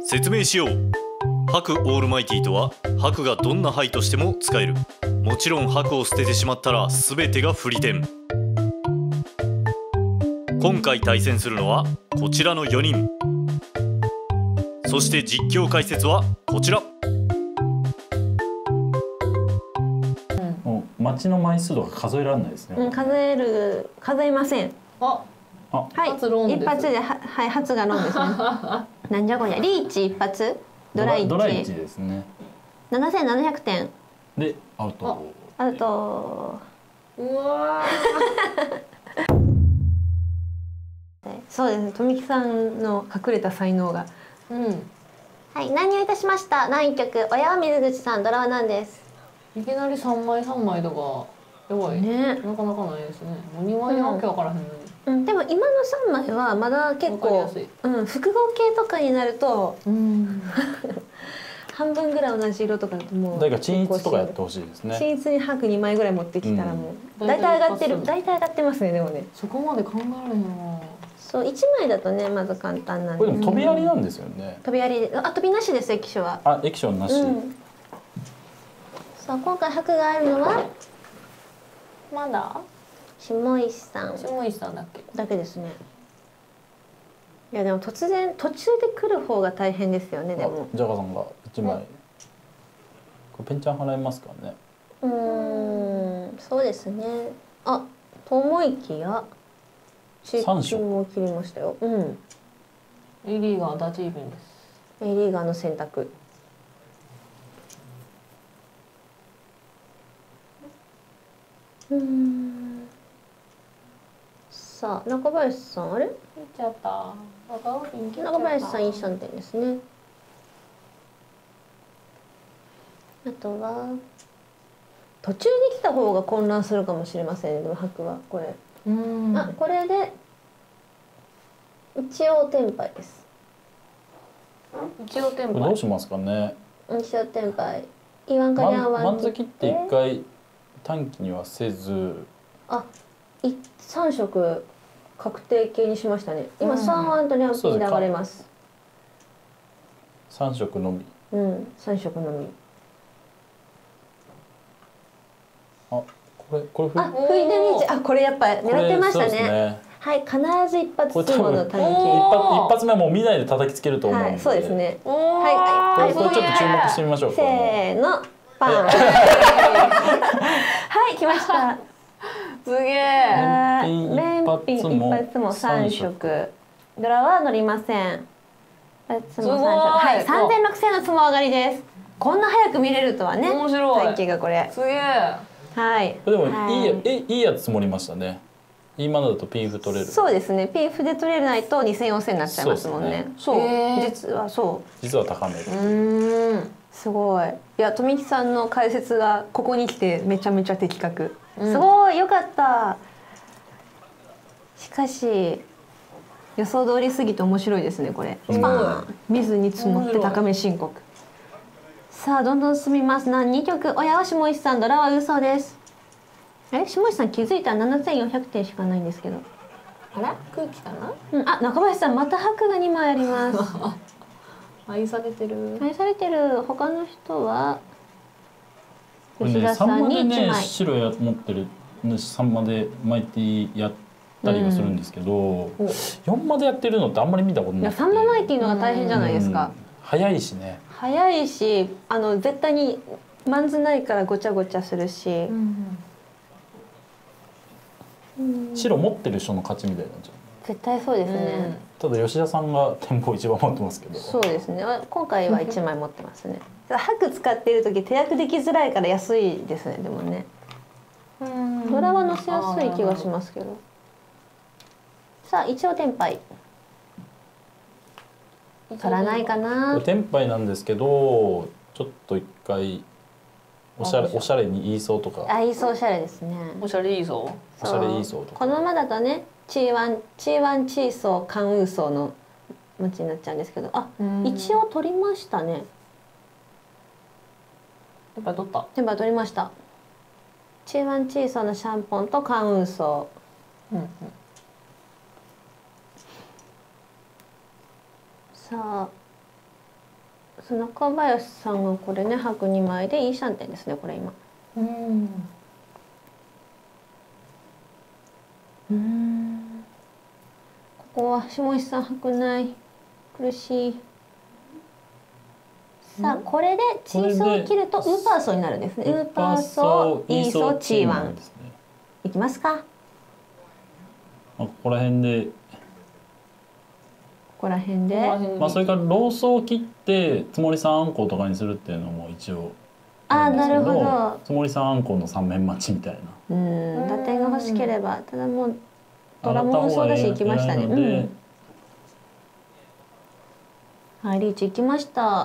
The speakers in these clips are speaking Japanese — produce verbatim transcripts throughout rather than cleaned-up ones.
説明しよう。白オールマイティとは白がどんな牌としても使える。もちろん白を捨ててしまったら全てが不利点。今回対戦するのはこちらのよにん。そして実況解説はこちら。 もう町の枚数とか数えられないですね。 うん、数える数えません。 あ、 あ、 はい、 初ロンです一発では、はい、初がロンですね。なんじゃこりゃ、リーチ一発、ドライチ。 ドライチですね。 七千七百点。 で、アウト。 あと。 うわそうですね、富木さんの隠れた才能が。 うん。 はい、何をいたしました。南極、親は水口さん、ドラワなんです。 いきなり三枚三枚とか弱い。 ね、なかなかないですね。もう二枚わけわからへんのに。 うん、でも今の三枚はまだ結構、うん、複合系とかになると、うん、半分ぐらい同じ色とかだともう。 だから均一とかやってほしいですね。 均一に白二枚ぐらい持ってきたらもう、大体上がってる、大体上がってますね、でもね。 そこまで考えられへんわ。 そう、一枚だとね、まず簡単なんで。 これでも飛びありなんですよね。 飛びあり、あ、飛びなしです、液晶は。 あ、液晶なし。うん、 さあ、今回白があるのは。 まだ。 下石さん。 下石さんだっけ。 だけですね。いや、でも、突然、途中で来る方が大変ですよね、でも。 ジャガさんが一枚。これペンちゃん払いますかね。 うん、そうですね。あ、と思いきや。 三色も切りましたよ。うん。 A リーガーダチーブンです。 A リーガーの選択。うん。さあ、中林さん、あれ。 いっちゃった。 中林さん、いいさんてんですね。あとは。途中に来た方が混乱するかもしれませんね。でも、白は、これ。うん、あ、これで。一応テンパイです。 一応テンパイ。 どうしますかね。 一応テンパイ。言わんかりゃんわん。 マンズ切って一回短期にはせず。あ、 い三色確定形にしましたね。今三ワンとリャンピー流れます。 三色のみ。 うん、三色のみ。 あ、これこれあ、フイデニーチ、あ、これやっぱ狙ってましたね。はい、必ず一発相撲の短期。 一発目もう見ないで叩きつけると思う。 そうですね。はい、 これちょっと注目してみましょう。 せーの、パン。はい、来ました。 すげえ。 連品一発も三色。ドラは乗りません。一発も三色。はい、三千六千の相撲上がりです。こんな早く見れるとはね。 面白い。 短期がこれ。 すげえ。 はい。 でもいいや、え、いいやつ積もりましたね。今のだとピンフ取れる。 そうですね。ピンフで取れないと二千四千になっちゃいますもんね。そう。実はそう。 実は高める。 うん。すごい。いや、富木さんの解説がここに来てめちゃめちゃ的確。すごい良かった。しかし予想通りすぎて面白いですねこれ。スパーン。見ずに積もって高め申告。さあどんどん進みます。何二局。親は下石さん、ドラは嘘です。え、下石さん気づいたら七千四百点しかないんですけど。 あら、空気かな。 うん、あ、中林さんまた白が二枚あります。 愛されてる。 愛されてる。他の人は。 吉田さんに一枚。白や持ってる三までマイティやったりはするんですけど、四までやってるのってあんまり見たことない。いや、 三まマイティのが大変じゃないですか。 早いしね。 早いし、あの絶対にマンズないからごちゃごちゃするし。 白持ってる人の勝ちみたいになっちゃう。 絶対そうですね。 ただ吉田さんが店舗一番持ってますけど。そうですね。今回は一枚持ってますね。白使っている時手役できづらいから安いですね。でもね。ドラは乗せやすい気がしますけど。さあ一応テンパイ。取らないかな。 テンパイなんですけど、ちょっと一回。おしゃれ、おしゃれに言いそうとか。 あ、言いそうおしゃれですね。 おしゃれいいそう。 おしゃれいいそうとか。 このままだとね、チーワン、チーワンチーソー、カンウーソーの町になっちゃうんですけど、あ、一応取りましたね。 テンパイ取った。 テンパイ取りました。チーワンチーソーのシャンポンとカンウーソー。うんうん、さあ、 中林さんがこれね白にまいでいいさんてんですねこれ今。 うんうんここは下石さん白ない苦しい。さあこれでチーソーを切るとウーパーソーになるんですね。ウーパーソーイーソーチーワンいきますか。 ここら辺でここら辺でまあそれからローソーを切ってつもりさんあんことかにするっていうのも一応ああなるほどど。 つもりさんあんこの三面待ちみたいな。 うん打点が欲しければただもうドラもそうだし行きましたね。うんはいリーチ行きました。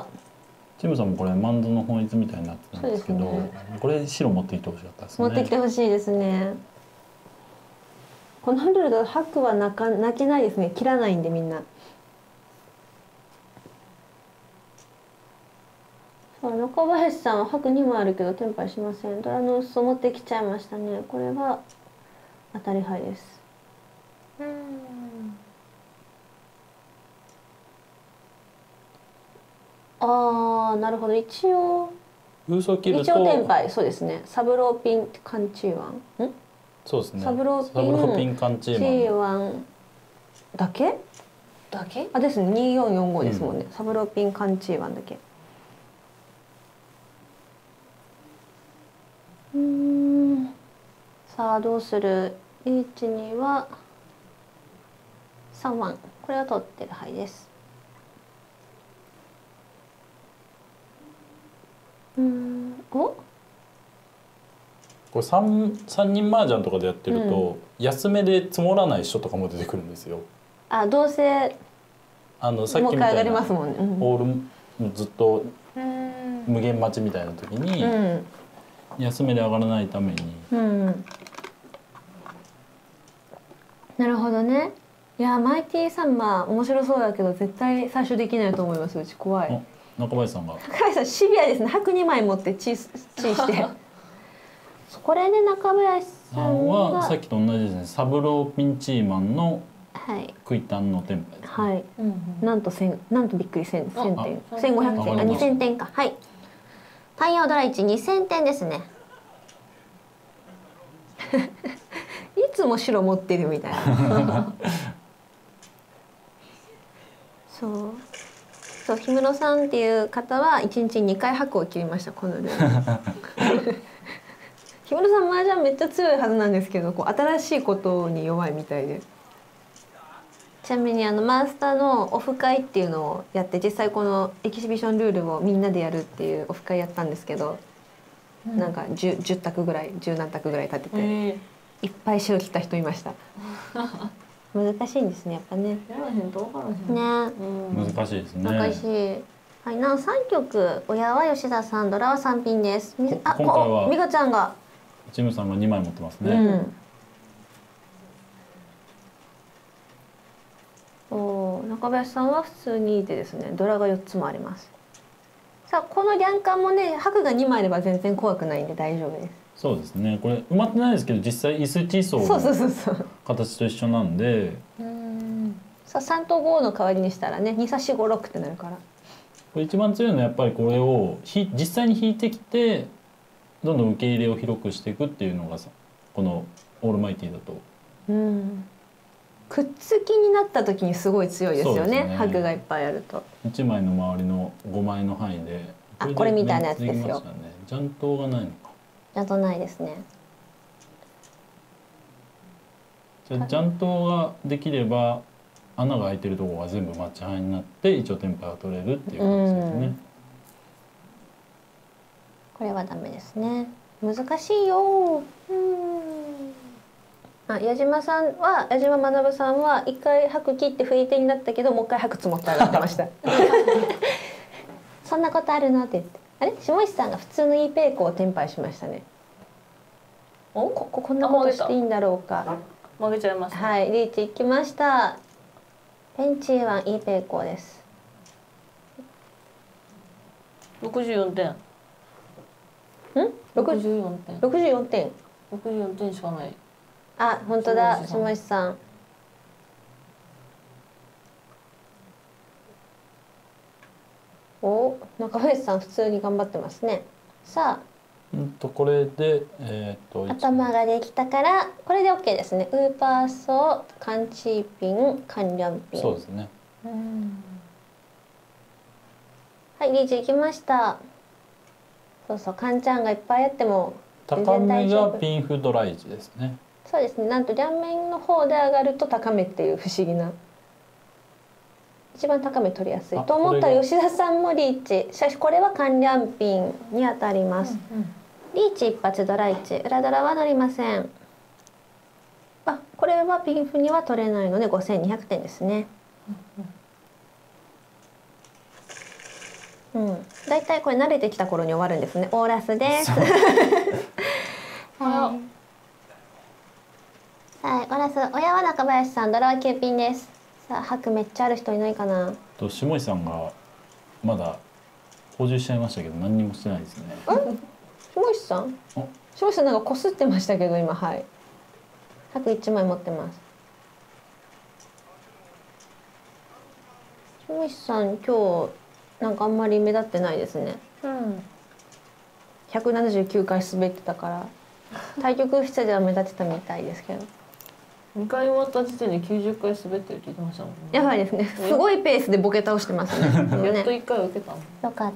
チームさんもこれマンドの本一みたいになってたんですけど、 ね、 これ白持ってきてほしかったですね。 持ってきてほしいですね。このルールだと白は泣か泣けないですね。切らないんでみんな。そう中林さんは白にまいあるけどテンパイしません。ドラの薄を持ってきちゃいましたね。これは当たり牌です。 うんああなるほど一応ウーソー切ると一応テンパイそうですね。サブローピンカンチーワンんそうですね。 サブローピンサブローピンカンチチーマンーワンだけだけあですねにーよんよんごですもんね、うん、サブローピンカンチーワンだけ。うんさあどうする。リーチにはさんワンこれは取ってる牌です。うんおこれ 3, 三人麻雀とかでやってると、うん、安めで積もらない人とかも出てくるんですよ。 あどうせあのさっきみたいなもん、ねうん、 オールずっと無限待ちみたいな時に、うん、安めで上がらないために、うん、 なるほどね。いやマイティサンバー面白そうだけど絶対最初できないと思います。うち怖い。 中林さんが中林さんシビアですね。白にまい持ってチーチーしてこれで中林さんはさっきと同じですね。サブローピンチーマンのクイタンのテンパイですね。 はい、うんうん、なんと千なんとびっくり千千点千五百点あ二千点か。はい太陽ドラいち二千点ですねいつも白持ってるみたいなそうそう氷室さんっていう方はいちにちににかい白を切りましたこのルール氷室さん麻雀めっちゃ強いはずなんですけどこう新しいことに弱いみたいで。ちなみにあのマスターのオフ会っていうのをやって実際このエキシビションルールをみんなでやるっていうオフ会やったんですけど、うん、なんか 10, 10択ぐらい十何択ぐらい立てて、えー、いっぱい白切った人いました難しいんですねやっぱね。 やらへんと分からへんね、うん、難しいですね。 難しい。はいなおさん局親は吉田さんドラはさんピンです。 あ今回は美香ちゃんがチムさんがにまい持ってますね。 うん中林さんは普通にいてですねドラがよっつもあります。さあこのリャンカンもね白がにまいあれば全然怖くないんで大丈夫です。 そうですねこれ埋まってないですけど実際イスチーソーの形と一緒なんでうんさあさんとごの代わりにしたらねにさしごろくってなるからこれ一番強いのはやっぱりこれをひ実際に引いてきてどんどん受け入れを広くしていくっていうのがさこのオールマイティだと。うんくっつきになった時にすごい強いですよね。ね白がいっぱいあるといちまいの周りのごまいの範囲であこれみたいなやつですよ。 雀頭がないのか。 雀頭ないですね。 じゃあ雀頭ができれば穴が開いてるところが全部マッチ範囲になって一応テンパが取れるっていう感じですね。 これはダメですね。難しいよ。うんあ矢島さんは矢島学さんは一回白切って振り手になったけどもう一回白積もって上がってましたそんなことあるのって言ってあれ下石さんが普通の E ペイコをテンパイしましたね。おこここんなことしていいんだろうか。 負けちゃいました、ね、 はいリーチいきました。ペンチーワン E ペイコです。 ろくじゅうよんてんんろくじゅうよんてんろくじゅうよんてんろくじゅうよんてんしかない。 あ、本当だ、下石さん。 お、中林さん普通に頑張ってますね。さうんとこれでえっ、とあ頭ができたからこれで オーケー ですね。ウーパーソー、カンチーピン、カンリャンピン。 そうですね。 はい、リーチ行きました。そうそう、カンちゃんがいっぱいあっても全高然大め丈夫。 がピンフドライチですね。 そうですね。なんと両面の方で上がると高めっていう不思議な。一番高め取りやすいと思ったら吉田さんもリーチ。しかしこれはカンリャンピンに当たります。 うんうん、 リーチ一発ドライチ、裏ドラは乗りません。あ、これはピンフには取れないのでごせんにひゃくてんですね。うん、だいたいこれ慣れてきた頃に終わるんですね。オーラスです。はい、はい、オーラス、親は中林さん、ドラはきゅうピンです。さあ、白めっちゃある人いないかな。 と下井さんがまだ補充しちゃいましたけど何にもしてないですね。 下石さん？下石さんなんかこすってましたけど今、はい。白一枚持ってます。下石さん今日なんかあんまり目立ってないですね。 うん、 ひゃくななじゅうきゅうかい滑ってたから対局室では目立ってたみたいですけど。 にかい終わった時点できゅうじゅっかい滑ってるって言ってましたもんね。 やばいですね。すごいペースでボケ倒してますね。 やっといっかい受けたもん。 よかった。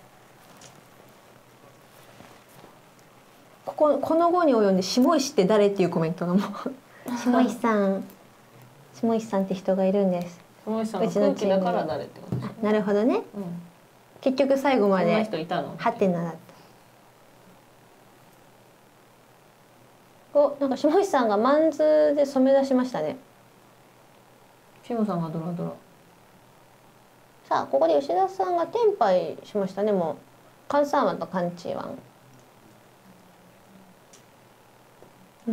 こここの後に及んで下石って誰っていうコメントがもう下石さん、下石さんって人がいるんです。 下石さんが空気だから誰ってことですね。 なるほどね。 うん、 結局最後まそんなで人いたの。 ハテナだった。お、なんか下石さんがマンズで染め出しましたね。 シムさんがドラドラ。 さあここで吉田さんがテンパイしましたね。もうカンサーワンとカンチーワン。うん？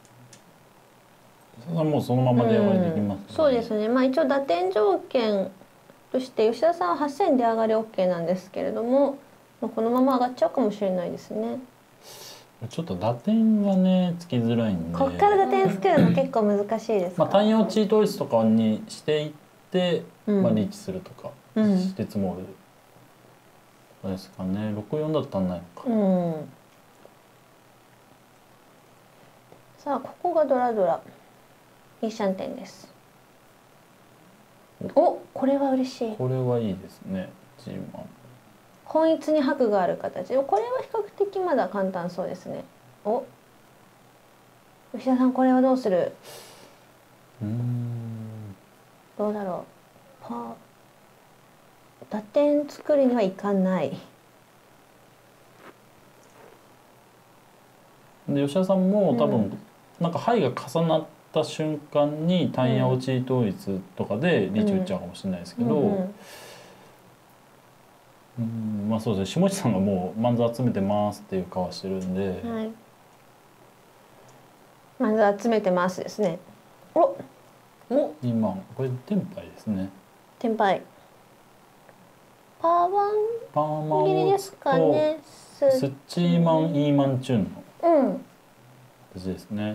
もうそのままで上がりできます、ね、 うん、そうですね。まあ一応打点条件として吉田さんははっせんで上がり オーケー なんですけれども、まあ、このまま上がっちゃうかもしれないですね。 ちょっと打点がねつきづらいんで、 こっから打点作るの結構難しいですか。 まあ単用チート率とかにしていって、 うん、 まあリーチするとか、うん、して積もるですかね。ろくよんだと足んないのか。 うん、さあここがドラドラいいシャンテンです。お、これは嬉しい。 これはいいですね。ジーマン本一に白がある形。これは比較的まだ簡単そうですね。お、吉田さんこれはどうする？ うーん、 どうだろう。パ打点作りにはいかない。 で吉田さんも多分、うん、なんか牌が重なった瞬間に単ヤオチート率とかでリーチ打っちゃうかもしれないですけど、うんうんうん、まあそうですね。下地さんがもうマンズ集めてますっていう顔してるんで、 はい、マンズ集めてますですね。お、 お、今これテンパイですね。 テンパイ。パーワンパーマン切りですかね。 スッチーマンイーマンチュンのうん形ですね。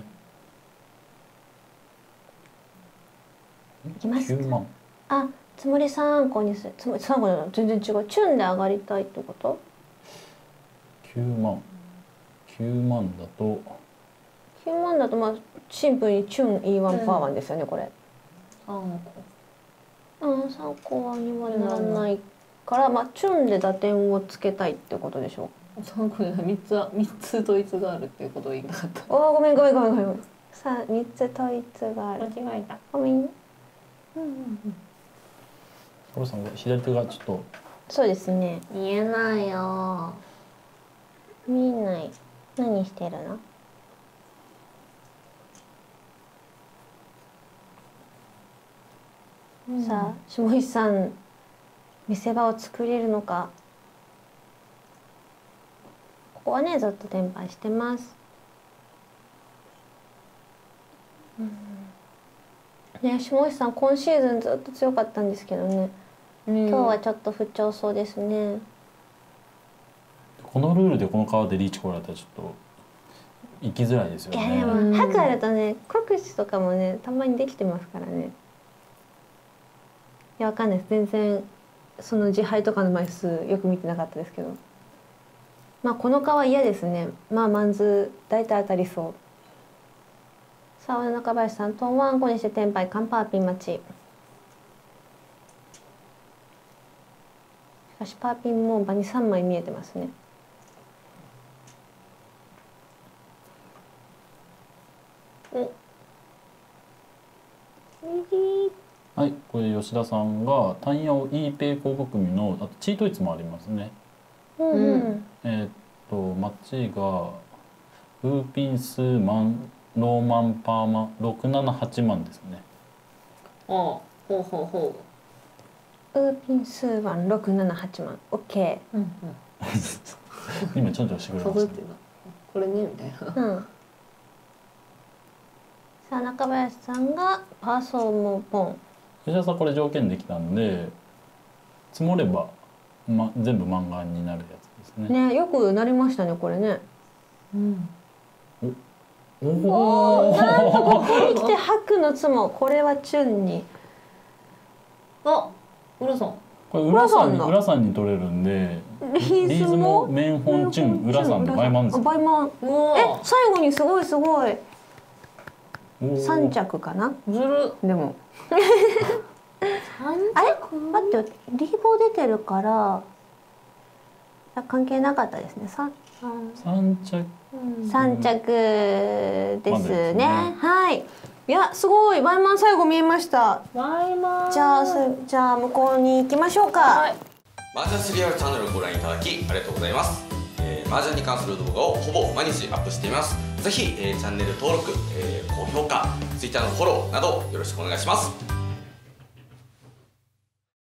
いきますか。 きゅうまん。 あ、つもりさんこにする。つもりさんこだ全然違う。チュンで上がりたいってこと？ きゅうまん。きゅうまんだと。 きゅうまんだとまあシンプルにチュン イーワン パーワンですよね、これ。 さんこ。 うん、さんこはにはならないから、まあチュンで打点をつけたいってことでしょう。さんこでみっつはみっつ統一があるっていうことを言いたかった。 おお、ごめんごめんごめんごめん。さあみっつ統一がある。 間違えた。 ごめん。うんうんうん。 コロさんが左手がちょっと。 そうですね。 見えないよ。 見えない。何してるの？うん、さあ下石さん見せ場を作れるのか。ここはねずっとテンパイしてます。うん、ね、下石さん今シーズンずっと強かったんですけどね、うん、今日はちょっと不調そうですね。 このルールでこの川でリーチ来られたらちょっと行きづらいですよね。 いやでも白あるとね国士とかもねたまにできてますからね。いやわかんないです。全然その自敗とかの枚数よく見てなかったですけど、まあこの川嫌ですね。まあマンズ大体当たりそう。さあ中林さん、トンワンコにしてテンパイカンパーピン待ち。しかしパーピンも場にさんまい見えてますね。お右。 はい、これ吉田さんがタンヤオ イーペイ広告組のあとチートイツもありますね。 うんうん、 えーっと町がウーピンスーマンローマンパーマろくななはちまんですね。 ああ、ほうほうほウーピンスーワンろくななはちまん。オッケう。うんうん。 今ちょんちょんしてくれましたね。 そうっていうの。これねみたいな。 ー。うん。さあ中林さんがパーソーモポン。 吉田さんこれ条件できたんで積もれば、ま、全部漫画になるやつですね。 ね、よくなりましたねこれね。 うん。 おおお、なんとこお。 こに来て白のツモ、これはチュンに。 あ、浦さん。 これ浦さんに浦さんだ浦さんに取れるんでリーズリーズももメンホンチュン浦さんで倍満です。 倍満。 うわ。 え、最後にすごいすごい。 おー三着かな。 ずる。 でも。 三あれ、待って、リーボー出てるから。あ、関係なかったですね。三。 三着三着ですまだですね。 ねはい。いや、すごい、倍満最後見えました。 バイバイ。 じゃあ、すじゃあ、向こうに行きましょうか。 はい。 麻雀シリアルチャンネルをご覧いただきありがとうございます。えー、麻雀に関する動画をほぼ毎日アップしています。ぜひ、えー、チャンネル登録、えー、高評価、Twitter のフォローなどよろしくお願いします。